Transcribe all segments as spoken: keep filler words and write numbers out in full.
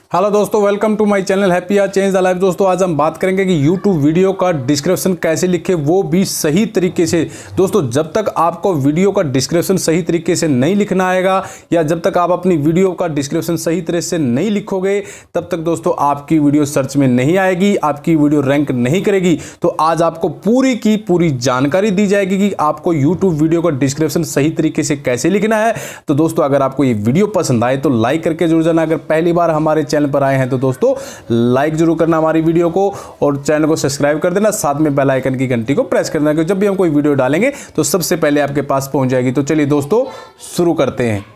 Hello दोस्तों, welcome to my channel happy R change the life. दोस्तों आज हम बात करेंगे कि यूट्यूब वीडियो का डिस्क्रिप्शन कैसे लिखे, वो भी सही तरीके से। दोस्तों जब तक आपको वीडियो का डिस्क्रिप्शन सही तरीके से नहीं लिखना आएगा या जब तक आप अपनी वीडियो का डिस्क्रिप्शन सही तरह से नहीं लिखोगे तब तक दोस्तों आपकी वीडियो सर्च में नहीं आएगी, आपकी वीडियो रैंक नहीं करेगी। तो आज आपको पूरी की पूरी जानकारी दी जाएगी कि आपको यूट्यूब वीडियो का डिस्क्रिप्शन सही तरीके से कैसे लिखना है। तो दोस्तों अगर आपको ये वीडियो पसंद आए तो लाइक करके जरूर जाना। अगर पहली बार हमारे चैनल पर आए हैं तो दोस्तों लाइक जरूर करना हमारी वीडियो को और चैनल को सब्सक्राइब कर देना, साथ में बेल आइकन की घंटी को प्रेस कर देना क्योंकि जब भी हम कोई वीडियो डालेंगे तो सबसे पहले आपके पास पहुंच जाएगी। तो चलिए दोस्तों शुरू करते हैं।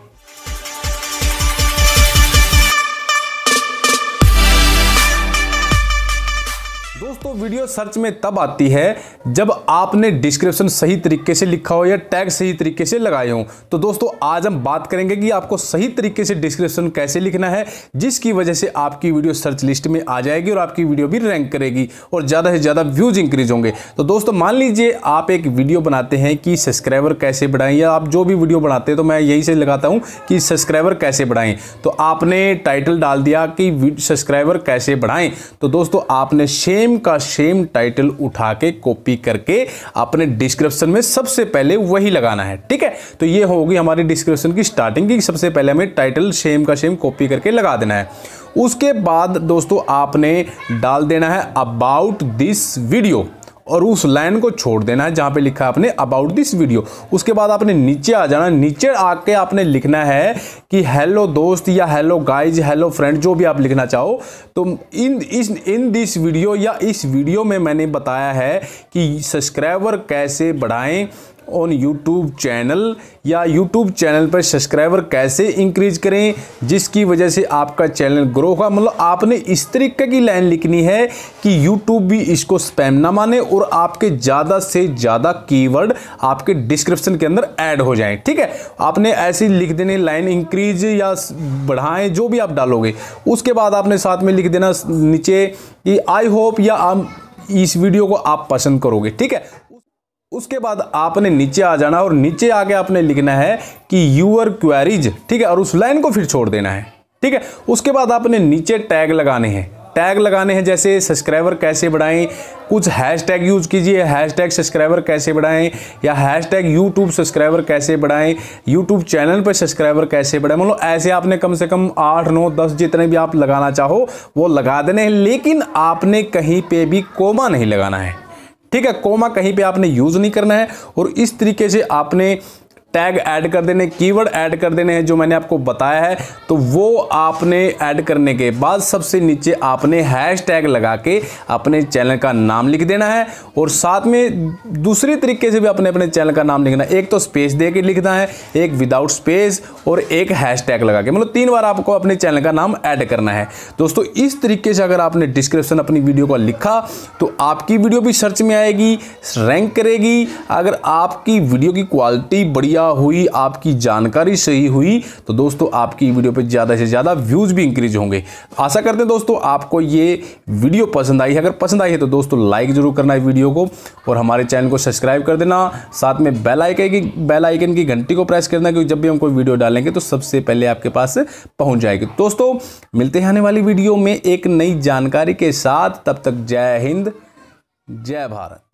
दोस्तों वीडियो सर्च में तब आती है जब आपने डिस्क्रिप्शन सही तरीके से लिखा हो या टैग सही तरीके से लगाए हो। तो दोस्तों आज हम बात करेंगे कि आपको सही तरीके से डिस्क्रिप्शन कैसे लिखना है जिसकी वजह से आपकी वीडियो सर्च लिस्ट में आ जाएगी और आपकी वीडियो भी रैंक करेगी और ज़्यादा से ज़्यादा व्यूज इंक्रीज होंगे। तो दोस्तों मान लीजिए आप एक वीडियो बनाते हैं कि सब्सक्राइबर कैसे बढ़ाएं, या आप जो भी वीडियो बनाते हैं तो मैं यही से लगाता हूँ कि सब्सक्राइबर कैसे बढ़ाएं। तो आपने टाइटल डाल दिया कि सब्सक्राइबर कैसे बढ़ाएं। तो दोस्तों आपने सेम का सेम टाइटल उठा के कॉपी करके अपने डिस्क्रिप्शन में सबसे पहले वही लगाना है। ठीक है, तो ये होगी हमारी डिस्क्रिप्शन की स्टार्टिंग की। सबसे पहले हमें टाइटल सेम का सेम कॉपी करके लगा देना है। उसके बाद दोस्तों आपने डाल देना है अबाउट दिस वीडियो और उस लाइन को छोड़ देना है जहां पे लिखा है आपने अबाउट दिस वीडियो। उसके बाद आपने नीचे आ जाना, नीचे आके आपने लिखना है कि हेलो दोस्त या हेलो गाइज, हेलो फ्रेंड, जो भी आप लिखना चाहो। तो इन इस इन दिस वीडियो या इस वीडियो में मैंने बताया है कि सब्सक्राइबर कैसे बढ़ाएं ऑन यूट्यूब चैनल, या यूट्यूब चैनल पर सब्सक्राइबर कैसे इंक्रीज करें जिसकी वजह से आपका चैनल ग्रो होगा। मतलब आपने इस तरीके की लाइन लिखनी है कि यूट्यूब भी इसको स्पैम ना माने और आपके ज़्यादा से ज़्यादा कीवर्ड आपके डिस्क्रिप्शन के अंदर ऐड हो जाएं। ठीक है, आपने ऐसी लिख देनी लाइन, इंक्रीज या बढ़ाएं जो भी आप डालोगे। उसके बाद आपने साथ में लिख देना नीचे कि आई होप या आप इस वीडियो को आप पसंद करोगे। ठीक है, उसके बाद आपने नीचे आ जाना और नीचे आके आपने लिखना है कि यूअर क्वेरीज। ठीक है, और उस लाइन को फिर छोड़ देना है। ठीक है, उसके बाद आपने नीचे टैग लगाने हैं। टैग लगाने हैं जैसे सब्सक्राइबर कैसे बढ़ाएं, कुछ हैशटैग यूज कीजिए, हैशटैग सब्सक्राइबर कैसे बढ़ाएं या हैशटैग यूट्यूब सब्सक्राइबर कैसे बढ़ाएं, यूट्यूब चैनल पर सब्सक्राइबर कैसे बढ़ाएं। मतलब ऐसे आपने कम से कम आठ नौ दस जितने भी आप लगाना चाहो वो लगा देने हैं, लेकिन आपने कहीं पे भी कोमा नहीं लगाना है। ठीक है, कोमा कहीं पे आपने यूज नहीं करना है और इस तरीके से आपने टैग ऐड कर देने, कीवर्ड ऐड कर देने हैं जो मैंने आपको बताया है। तो वो आपने ऐड करने के बाद सबसे नीचे आपने हैश टैग लगा के अपने चैनल का नाम लिख देना है और साथ में दूसरी तरीके से भी अपने अपने चैनल का नाम लिखना है। एक तो स्पेस दे के लिखना है, एक विदाउट स्पेस और एक हैश टैग लगा के, मतलब तीन बार आपको अपने चैनल का नाम ऐड करना है। दोस्तों इस तरीके से अगर आपने डिस्क्रिप्शन अपनी वीडियो का लिखा तो आपकी वीडियो भी सर्च में आएगी, रैंक करेगी। अगर आपकी वीडियो की क्वालिटी बढ़िया हुई, आपकी जानकारी सही हुई तो दोस्तों आपकी वीडियो पे ज्यादा से ज्यादा व्यूज भी इंक्रीज होंगे। आशा करते हैं दोस्तों आपको ये वीडियो पसंद आई है। अगर पसंद आई है तो दोस्तों लाइक जरूर करना है वीडियो को और हमारे चैनल को सब्सक्राइब कर देना, साथ में बेल आइकन की बेल आइकन की घंटी को प्रेस करना क्योंकि जब भी हम कोई वीडियो डालेंगे तो सबसे पहले आपके पास पहुंच जाएगी। दोस्तों मिलते हैं आने वाली वीडियो में एक नई जानकारी के साथ, तब तक जय हिंद, जय भारत।